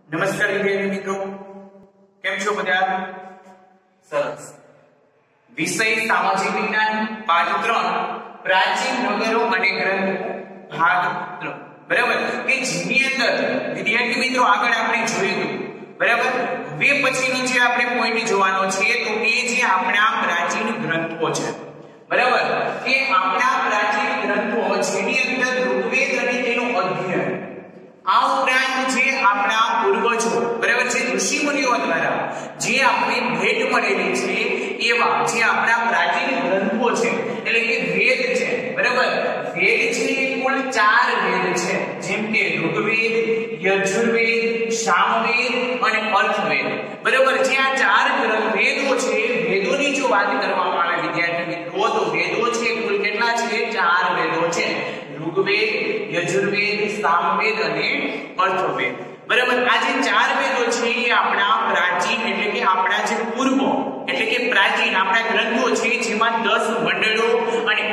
નમસ્કાર વિદ્યાર્થી મિત્રો, કેમ છો બધા? સરસ. વિષય સામાજિક વિજ્ઞાન પાઠ 3 પ્રાચીન નગરો અને ગ્રંથો ભાગ 3. બરાબર કે જેની અંદર વિદ્યાર્થી મિત્રો આગળ આપણે જોયું બરાબર. હવે પછીનો જે આપણે પોઈન્ટ જોવાનો છે તો એ જે આપણા પ્રાચીન ગ્રંથો છે બરાબર કે આપણા પ્રાચીન ગ્રંથો જેની અંદર ઋગ્વેદ અને તેનો અધ્યયન, આ ઉપરાંત જે આપણા પૂર્વજો બરાબર છે ઋષિ મુનિઓ દ્વારા જે આપણે ભેટ મળેલી છે એવા જે આપણા પ્રાચીન ગ્રંથો છે એટલે કે વેદ છે બરાબર. વેદ છે એ કુલ 4 વેદ છે, જેમ કે ઋગ્વેદ, યજુર્વેદ, સામવેદ અને અર્થવેદ બરાબર. જે આ 4 વેદો છે, વેદોની જો વાત કરવામાં આવે વિદ્યાર્થી મિત્રો તો વેદો છે કુલ કેટલા છે? 4 વેદો છે. ઋગ્વેદ, યજુર્વેદ, સામવેદ અને અર્થવેદ બરાબર. આ જે 4 વેદો છે એ આપણા પ્રાચીન એટલે કે આપણા જે પૂર્વ એટલે કે પ્રાચીન આપણા ગ્રંથો છે, જેમાં 10 મંડળો અને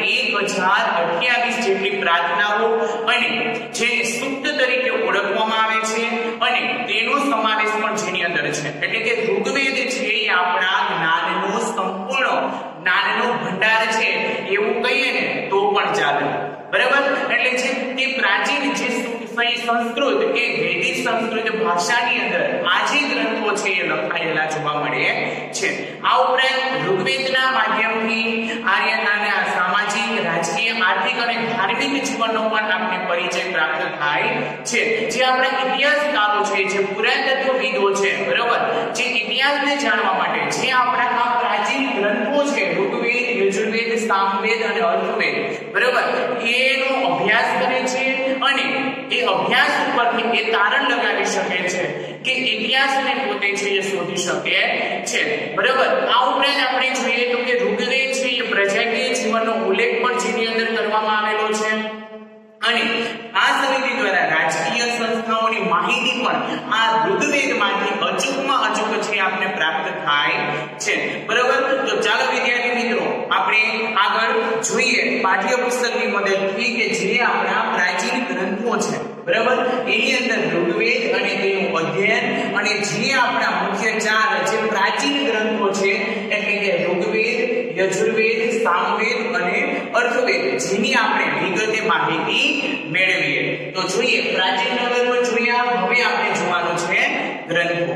1028 જેટલી પ્રાર્થનાઓ અને જે સૂક્ત તરીકે ઓળખવામાં આવે છે અને તેનો સમાવેશ પણ જેની અંદર છે. એટલે કે ઋગ્વેદ છે એ આપણા જ્ઞાનનો સંપૂર્ણ જ્ઞાનનો ભંડાર છે એવું કહીએ ને તો પણ ચાલે બરાબર. એટલે જે તે પ્રાચીન જે સંસ્કૃત કે વૈદિક સંસ્કૃત ભાષાની અંદર આ જે ગ્રંથો છે એ લખાયેલા જોવા મળે છે. આ ઉપરાંત ઋગ્વેદના માધ્યમથી આર્યના સામાજિક, રાજકીય, આર્થિક અને ધાર્મિક જીવનનો પણ આપણે પરિચય પ્રાપ્ત થાય છે. જે આપણા ઇતિહાસકારો છે, જે પુરાતત્વવિદો છે બરાબર, જે ઇતિહાસને જાણવા માટે જે આપણા આ પ્રાચીન ગ્રંથો છે ઋગ્વેદ, યજુર્વેદ, સામવેદ અને અર્થવેદ બરાબર, એનો અભ્યાસ કરે છે અને એ અભ્યાસ ઉપરથી એ તારણ લગાવી શકે છે કે ઇતિહાસને પોતે છે એ શોધી શકે છે બરાબર. આ ઉપરાંત આપણે જોઈએ તો કે ઋગ્વેદ છે એ પ્રજાકીય જીવનનો ઉલ્લેખ પણ જેની અંદર કરવામાં આવેલો છે અને આ સમિતિ દ્વારા રાજકીય સંસ્થાઓની માહિતી પણ આ ઋગ્વેદમાંથી અચૂકમાં અચૂક છે આપણે પ્રાપ્ત થાય છે બરાબર. તો ચાલો વિદ્યાર્થી મિત્રો આપણે આગળ જોઈએ પાઠ્યપુસ્તકની મદદથી કે જે આપણા પ્રાચીન ગ્રંથો છે બરાબર, એની અંદર ઋગ્વેદ અને તેનું અધ્યયન અને જે આપણા મુખ્ય 4 જે પ્રાચીન ગ્રંથો છે એટલે કે ઋગ્વેદ, યજુર્વેદ, સામવેદ અને અર્થવેદ જેની આપણે વિગતે માહિતી મેળવીએ. તો જોઈએ પ્રાચીન નગરો જોયા, હવે આપણે જોવાનું છે ગ્રંથો.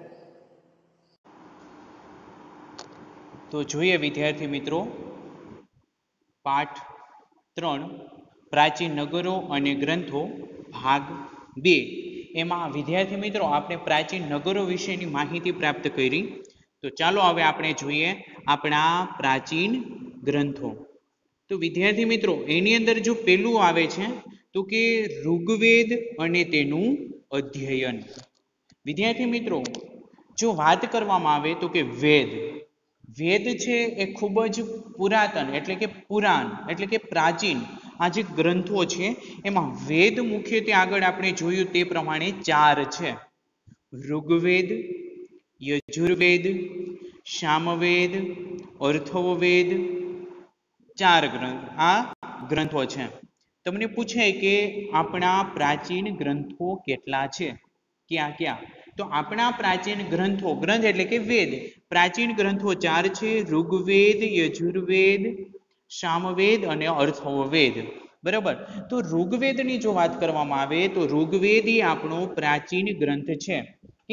તો જોઈએ વિદ્યાર્થી મિત્રો પાઠ 3 પ્રાચીન નગરો અને ગ્રંથો ભાગ 2. એમાં વિદ્યાર્થી મિત્રો આપણે પ્રાચીન નગરો વિશેની માહિતી પ્રાપ્ત કરી. તો ચાલો હવે આપણે જોઈએ આપણા પ્રાચીન ગ્રંથો. તો વિદ્યાર્થી મિત્રો એની અંદર જો પેલું આવે છે તો કે ઋગ્વેદ અને તેનું અધ્યયન. વિદ્યાર્થી મિત્રો જો વાત કરવામાં આવે તો કે વેદ છે એ ખૂબ જ પુરાતન એટલે કે પુરાણ એટલે કે પ્રાચીન આ જે ગ્રંથો છે એમાં વેદ મુખ્યત્વે આગળ આપણે જોયું તે પ્રમાણે 4 છે. ઋગ્વેદ, યજુર્વેદ, સામવેદ, અથર્વવેદ 4 ગ્રંથો છે. તમને પૂછાય કે આપણા પ્રાચીન ગ્રંથો કેટલા છે, ક્યાં? તો આપણા પ્રાચીન ગ્રંથો, ગ્રંથ એટલે કે વેદ, પ્રાચીન ગ્રંથો 4 છે. ઋગ્વેદ, યજુર્વેદ, સામવેદ અને અથર્વવેદ બરાબર. તો ઋગ્વેદની જો વાત કરવામાં આવે તો ઋગ્વેદ એ આપણો પ્રાચીન ગ્રંથ છે કે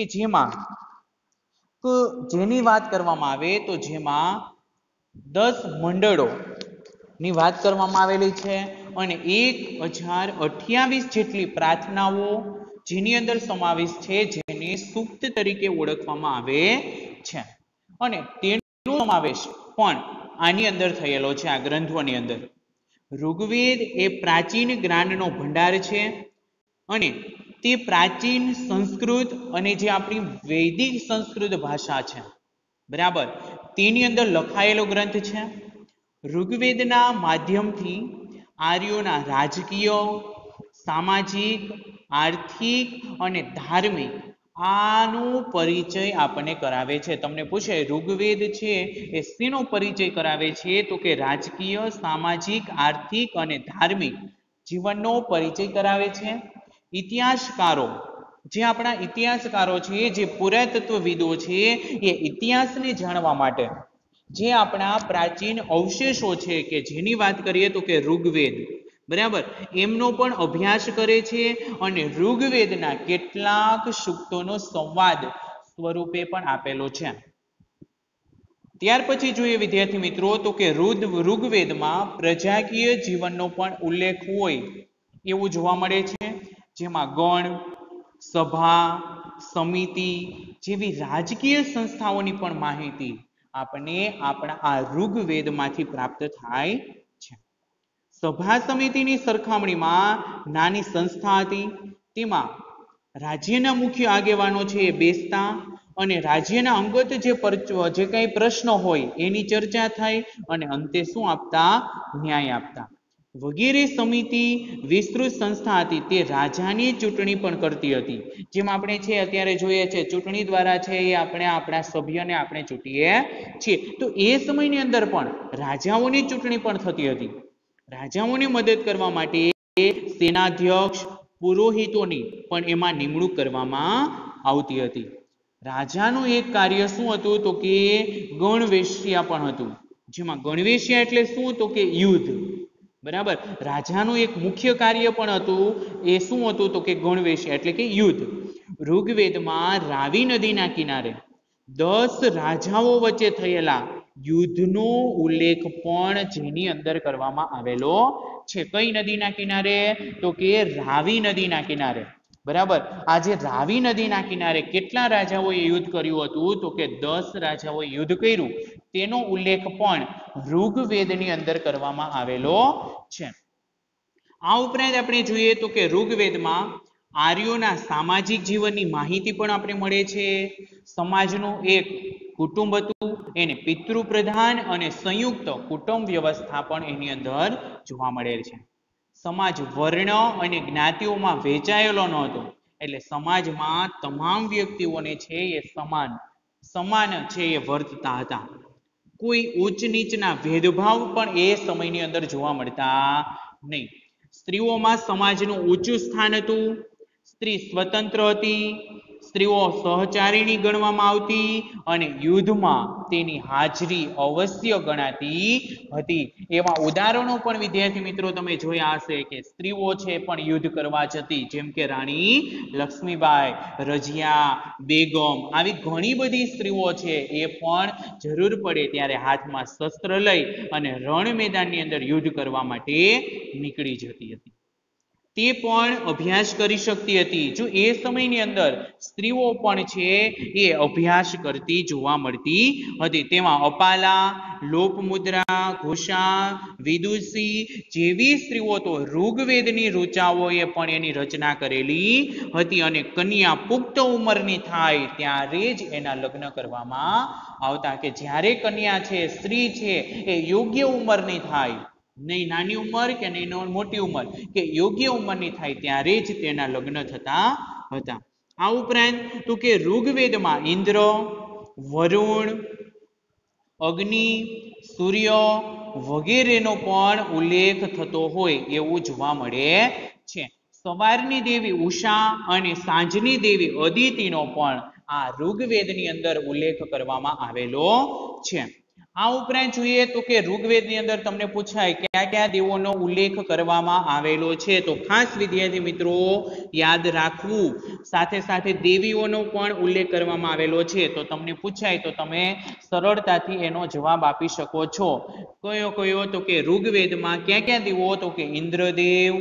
જેની વાત કરવામાં આવે તો જેમાં 10 મંડળો ની વાત કરવામાં આવેલી છે અને 1028 જેટલી પ્રાર્થનાઓ જેની અંદર સમાવેશ છે, જેને સૂક્ત તરીકે ઓળખવામાં આવે છે અને તેનો સમાવેશ પણ આની અંદર થયેલો છે આ ગ્રંથોની અંદર. ઋગ્વેદ એ પ્રાચીન જ્ઞાનનો ભંડાર છે અને તે પ્રાચીન સંસ્કૃત અને જે આપણી વૈદિક સંસ્કૃત ભાષા છે બરાબર તેની અંદર લખાયેલો ગ્રંથ છે. ઋગ્વેદના માધ્યમથી આર્યોના રાજકીય, સામાજિક, આર્થિક અને ધાર્મિક આનો પરિચય આપણને કરાવે છે. તમને પૂછે ઋગ્વેદ છે એ શેનો પરિચય કરાવે છે તો કે રાજકીય, સામાજિક, આર્થિક અને ધાર્મિક જીવનનો પરિચય કરાવે છે. ઇતિહાસકારો જે આપણા ઇતિહાસકારો છે, જે પુરાતત્વવિદો છે, એ ઇતિહાસને જાણવા માટે જે આપણા પ્રાચીન અવશેષો છે કે જેની વાત કરીએ તો કે ઋગ્વેદ, બરાબર, એમનો પણ અભ્યાસ કરે છે અને ઋગ્વેદના કેટલાક સૂક્તોનો સંવાદ સ્વરૂપે પણ આપેલો છે. ત્યાર પછી જોઈએ વિદ્યાર્થી મિત્રો તો કે ઋગ્વેદમાં પ્રજાકીય જીવનનો પણ ઉલ્લેખ હોય એવું જોવા મળે છે, જેમાં ગણ, સભા, સમિતિ જેવી રાજકીય સંસ્થાઓની પણ માહિતી આપણને આપણા આ ઋગ્વેદમાંથી પ્રાપ્ત થાય છે. સભા સમિતિની સરખામણીમાં નાની સંસ્થા હતી. તેમાં રાજ્યના મુખ્ય આગેવાનો છે એ બેસતા અને રાજ્યના અંગત જે કંઈ પ્રશ્નો હોય એની ચર્ચા થાય અને અંતે શું આપતા? ન્યાય આપતા વગેરે. સમિતિ વિસ્તૃત સંસ્થા હતી. તે રાજાની ચૂંટણી પણ કરતી હતી. જેમ આપણે છે અત્યારે જોઈએ છે ચૂંટણી દ્વારા છે એ આપણે આપણા સભ્યને આપણે ચૂંટીએ છીએ, તો એ સમયની અંદર પણ રાજાઓની ચૂંટણી પણ થતી હતી. રાજાઓને મદદ કરવા માટે સેનાધ્યક્ષ, પુરોહિતોની પણ એમાં નિમણૂક કરવામાં આવતી હતી. રાજાનું એક કાર્ય શું હતું તો કે ગણવેશ્યા પણ હતું. જેમાં ગણવેશ્યા એટલે શું તો કે યુદ્ધ, બરાબર. રાજાનું એક મુખ્ય કાર્ય પણ હતું. એ શું હતું તો કે ગણવેશ્યા એટલે કે યુદ્ધ. ઋગ્વેદમાં રાવી નદીના કિનારે 10 રાજાઓ વચ્ચે થયેલા યુદ્ધનો ઉલ્લેખ પણ જેની અંદર કરવામાં આવેલો છે. કઈ નદીના કિનારે તો કે રાવી નદીના કિનારે, બરાબર. આજે રાવી નદીના કિનારે કેટલા રાજાઓએ યુદ્ધ કર્યું હતું તો કે 10 રાજાઓએ યુદ્ધ કર્યું. તેનો ઉલ્લેખ પણ ઋગ્વેદની અંદર કરવામાં આવેલો છે. આ ઉપરાંત આપણે જોઈએ તો કે ઋગ્વેદમાં આર્યોના સામાજિક જીવનની માહિતી પણ આપણે મળે છે. સમાજનું એક કુટુંબ હતું, એને પિતૃપ્રધાન અને સંયુક્ત કુટુંબ વ્યવસ્થા પણ એની અંદર જોવા મળે છે. સમાજ વર્ણ અને જ્ઞાતિઓમાં વહેંચાયેલો ન હતો, એટલે સમાજમાં તમામ વ્યક્તિઓને છે એ સમાન છે એ વર્તતા હતા. કોઈ ઉચ્ચ નીચના ભેદભાવ પણ એ સમયની અંદર જોવા મળતા નહીં. સ્ત્રીઓમાં સમાજનું ઊંચું સ્થાન હતું. સ્ત્રી સ્વતંત્ર હતી. સ્ત્રીઓ સહચારિણી ગણવામાં આવતી અને યુદ્ધમાં તેની હાજરી અવશ્ય ગણાતી હતી. એવા ઉદાહરણો પણ વિદ્યાર્થી મિત્રો તમે જોયા હશે કે સ્ત્રીઓ છે પણ યુદ્ધ કરવા જતી, જેમ કે રાણી લક્ષ્મીબાઈ, રજિયા બેગમ, આવી ઘણી બધી સ્ત્રીઓ છે એ પણ જરૂર પડે ત્યારે હાથમાં શસ્ત્ર લઈ અને રણ મેદાનની અંદર યુદ્ધ કરવા માટે નીકળી જતી હતી. તે પણ અભ્યાસ કરી શકતી હતી. જો એ સમયની અંદર સ્ત્રીઓ પણ છે એ અભ્યાસ કરતી જોવા મળતી હતી. તેમાં અપાલા, લોપમુદ્રા, ઘોષા, વિદુષી જેવી સ્ત્રીઓ તો ઋગ્વેદની ઋચાઓએ પણ એની રચના કરેલી હતી અને કન્યા પુખ્ત ઉંમરની થાય ત્યારે જ એના લગ્ન કરવામાં આવતા. કે જ્યારે કન્યા છે, સ્ત્રી છે એ યોગ્ય ઉંમરની થાય, નહીં નાની ઉંમર કે નહીં મોટી ઉંમર, કે યોગ્ય ઉંમરની થાય ત્યારે જ તેના લગ્ન થતા હતા. આ ઉપરાંત તો કે ઋગ્વેદમાં ઇન્દ્ર, વરુણ, અગ્નિ, સૂર્ય વગેરેનો પણ ઉલ્લેખ થતો હોય એવું જોવા મળે છે. સવારની દેવી ઉષા અને સાંજની દેવી અદિતિનો પણ આ ઋગ્વેદની અંદર ઉલ્લેખ કરવામાં આવેલો છે. આ ઉપરાંત જોઈએ તો કે ઋગ્વેદની અંદર તમને પૂછાય કયા કયા દેવોનો ઉલ્લેખ કરવામાં આવેલો છે, તો ખાસ વિદ્યાર્થી મિત્રો યાદ રાખવું. સાથે સાથે દેવીઓનો પણ ઉલ્લેખ કરવામાં આવેલો છે. તો તમને પૂછાય તો તમે સરળતાથી એનો જવાબ આપી શકો છો. કયો તો કે ઋગ્વેદમાં કયા કયા દેવો તો કે ઇન્દ્રદેવ,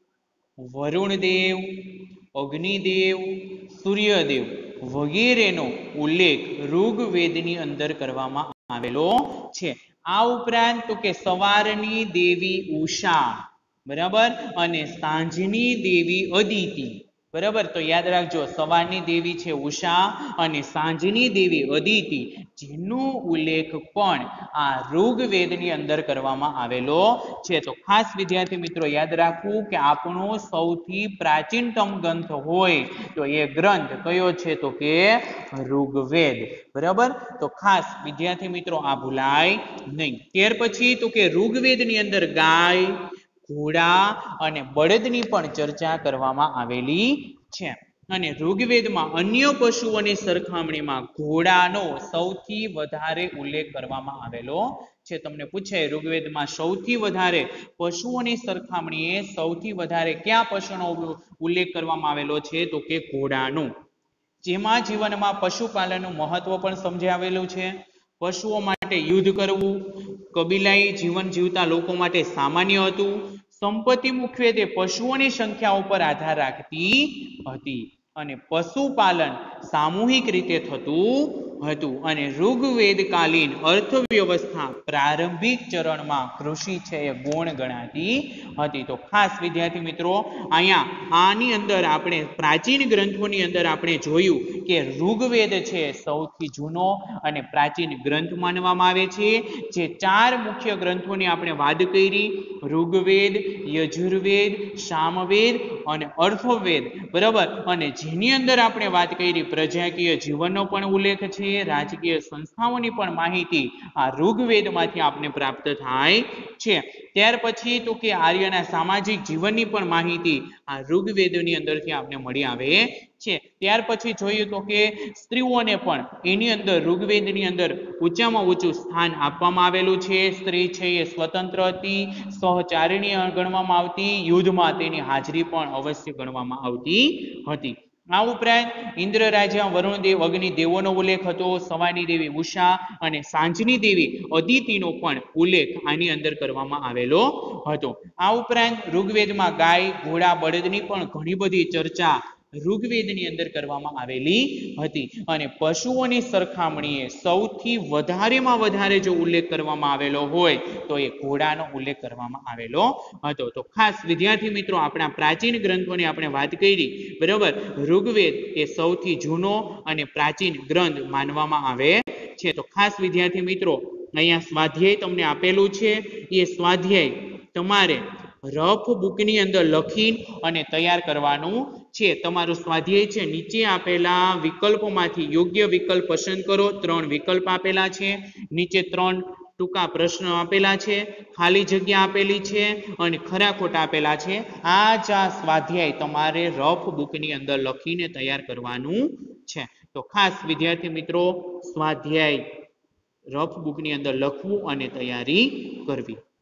વરુણદેવ, અગ્નિદેવ, સૂર્યદેવ વગેરેનો ઉલ્લેખ ઋગ્વેદની અંદર કરવામાં આવેલો છે. આ ઉપરાંત તો કે સવારની દેવી ઉષા, બરાબર, અને સાંજની દેવી અદિતિ, બરાબર. તો યાદ રાખજો, સવારની દેવી છે ઉષા અને સાંજની દેવી અદિતિ, જેનો ઉલ્લેખ પણ આ ઋગ્વેદની અંદર કરવામાં આવેલો છે. તો ખાસ વિદ્યાર્થી મિત્રો યાદ રાખવું કે આપણો સૌથી પ્રાચીનતમ ગ્રંથ હોય તો એ ગ્રંથ કયો છે તો કે ઋગ્વેદ, બરાબર. તો ખાસ વિદ્યાર્થી મિત્રો આ ભૂલાય નહીં. ત્યાર પછી તો કે ઋગ્વેદની અંદર ગાય, ઘોડા અને બળદની પણ ચર્ચા કરવામાં આવેલી છે. અને ઋગ્વેદમાં અન્ય પશુઓની સરખામણીમાં ઘોડાનો સૌથી વધારે ઉલ્લેખ કરવામાં આવેલો છે. તમને પૂછે ઋગ્વેદમાં સૌથી વધારે પશુઓની સરખામણીએ સૌથી વધારે કયા પશુનો ઉલ્લેખ કરવામાં આવેલો છે? તો કે ઘોડાનો. જેમાં જીવનમાં પશુપાલનનું મહત્વ પણ સમજાવેલું છે. પશુઓ માટે યુદ્ધ કરવું કબીલાઈ જીવન જીવતા લોકો માટે સામાન્ય હતું. સંપત્તિ મુખ્યત્વે પશુઓની સંખ્યા ઉપર આધાર રાખતી હતી અને પશુપાલન સામૂહિક રીતે થતું હતું. અને ઋગ્વેદકાલીન અર્થવ્યવસ્થા પ્રારંભિક ચરણમાં કૃષિ છે એ ગૌણ ગણાતી હતી. તો ખાસ વિદ્યાર્થી મિત્રો અહીંયા આની અંદર આપણે પ્રાચીન ગ્રંથોની અંદર આપણે જોયું કે ઋગ્વેદ છે સૌથી જૂનો અને પ્રાચીન ગ્રંથ માનવામાં આવે છે. જે 4 મુખ્ય ગ્રંથોની આપણે વાત કરી, ઋગ્વેદ, યજુર્વેદ, સામવેદ અને અથર્વવેદ, બરાબર. અને જેની અંદર આપણે વાત કરી પ્રજાકીય જીવનનો પણ ઉલ્લેખ છે, રાજકીય સંસ્થાઓની પણ માહિતી આ ઋગ્વેદમાંથી આપણે પ્રાપ્ત થાય છે. ત્યાર પછી તો કે આર્યના સામાજિક જીવનની પણ માહિતી આ ઋગ્વેદની અંદરથી આપણે મળી આવે છે. ત્યાર પછી જોઈએ તો કે સ્ત્રીઓને પણ એની અંદર ઋગ્વેદની અંદર ઊંચામાં ઊંચું સ્થાન આપવામાં આવેલું છે. સ્ત્રી છે એ સ્વતંત્ર હતી, સહચારિણી ગણવામાં આવતી, યુદ્ધમાં તેની હાજરી પણ અવશ્ય ગણવામાં આવતી હતી. આ ઉપરાંત ઇન્દ્ર રાજા વરુણદેવ અગ્નિ દેવોનો ઉલ્લેખ હતો. સવારની દેવી ઉષા અને સાંજની દેવી અદિતિનો પણ ઉલ્લેખ આની અંદર કરવામાં આવેલો હતો. આ ઉપરાંત ઋગ્વેદમાં ગાય, ઘોડા, બળદની પણ ઘણી બધી ચર્ચા ઋગ્વેદની અંદર કરવામાં આવેલી હતી. અને પશુઓની સરખામણીએ સૌથી વધારેમાં વધારે જો ઉલ્લેખ કરવામાં આવેલો હોય તો એ ઘોડાનો ઉલ્લેખ કરવામાં આવેલો હતો. તો ખાસ વિદ્યાર્થી મિત્રો આપણા પ્રાચીન ગ્રંથોની આપણે વાત કરી, બરાબર. ઋગ્વેદ એ સૌથી જૂનો અને પ્રાચીન ગ્રંથ માનવામાં આવે છે. તો ખાસ વિદ્યાર્થી મિત્રો અહીંયા સ્વાધ્યાય તમને આપેલું છે. એ સ્વાધ્યાય તમારે રફ બુકની અંદર લખી અને તૈયાર કરવાનું છે. તમારું સ્વાધ્યાય છે નીચે આપેલા વિકલ્પોમાંથી યોગ્ય વિકલ્પ પસંદ કરો. 3 વિકલ્પ આપેલા છે. નીચે 3 ટૂંકા પ્રશ્નો આપેલા છે, ખાલી જગ્યા આપેલી છે અને ખરા ખોટા આપેલા છે. આ જ સ્વાધ્યાય તમારે રફ બુકની અંદર લખીને તૈયાર કરવાનું છે. તો ખાસ વિદ્યાર્થી મિત્રો સ્વાધ્યાય રફ બુકની અંદર લખવું અને તૈયારી કરવી.